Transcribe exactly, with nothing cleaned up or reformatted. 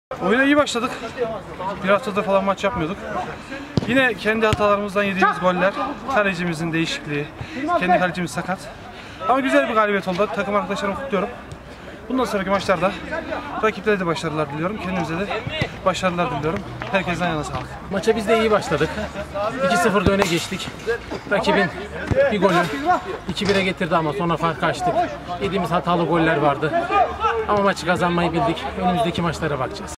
Oyuna iyi başladık. Bir haftadır falan maç yapmıyorduk. Yine kendi hatalarımızdan yediğimiz goller, kalecimizin değişikliği, kendi kalecimiz sakat. Ama güzel bir galibiyet oldu. Takım arkadaşlarımı kutluyorum. Bundan sonraki maçlarda rakiplere de başarılar diliyorum. Kendimize de başarılar diliyorum. Herkesten yana sağlık. Maça biz de iyi başladık. iki sıfırda öne geçtik. Rakibin bir golü iki bire getirdi ama sonra fark açtık. Yediğimiz hatalı goller vardı. Ama maçı kazanmayı bildik. Önümüzdeki maçlara bakacağız.